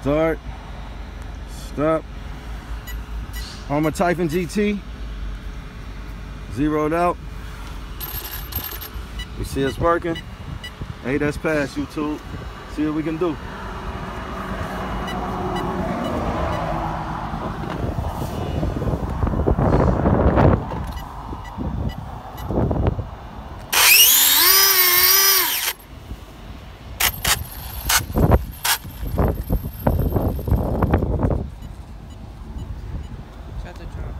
Start. Stop. Armma Typhon GT. Zeroed out. You see it's working. Hey, that's past YouTube. See what we can do. Shut the trunk.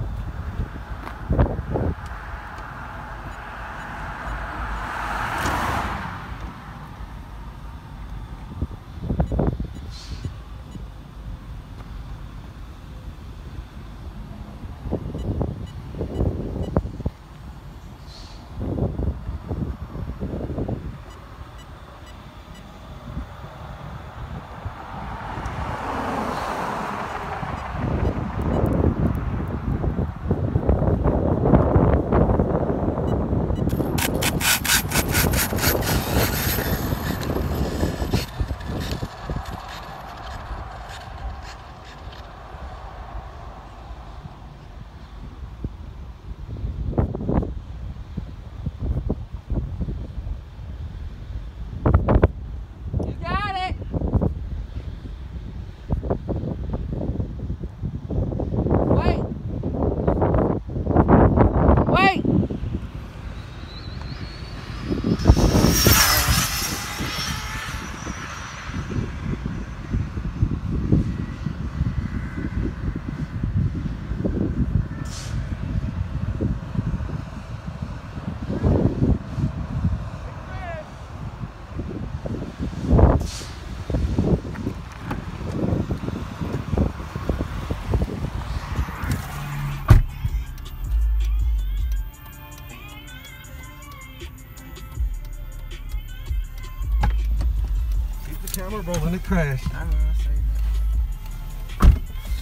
Camera rolling, it crashed. I know, I say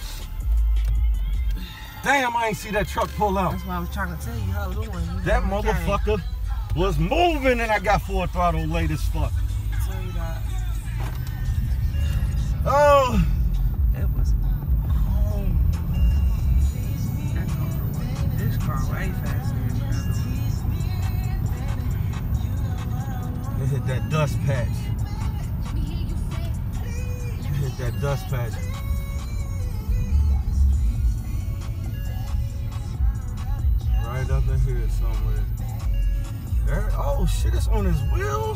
that. Damn, I ain't see that truck pull out. That's why I was trying to tell you how it was doing. That motherfucker was moving and I got full throttle late as fuck. Tell you that. Oh! It was. This car way faster than the other one. It hit that dust patch. Hit that dust patch. Right up in here somewhere. There, oh shit, it's on his wheels.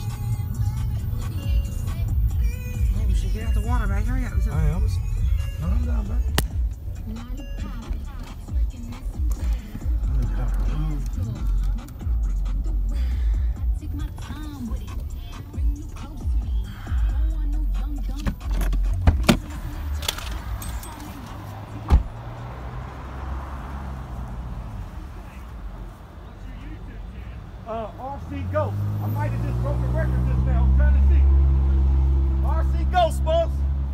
Oh, we should get out the water, man. Hurry up. I am. Calm down, man. RC Ghost. I might have just broke a record just now. I'm trying to see. RC Ghost, boss.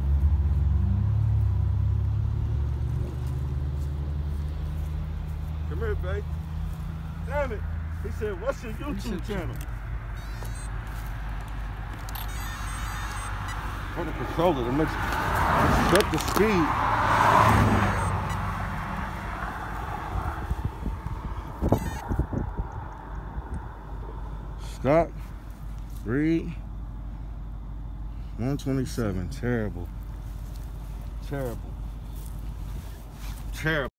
Come here, babe. Damn it. He said, what's your YouTube channel? For the controller to make set the speed. Stop. Read. 127. Terrible. Terrible. Terrible.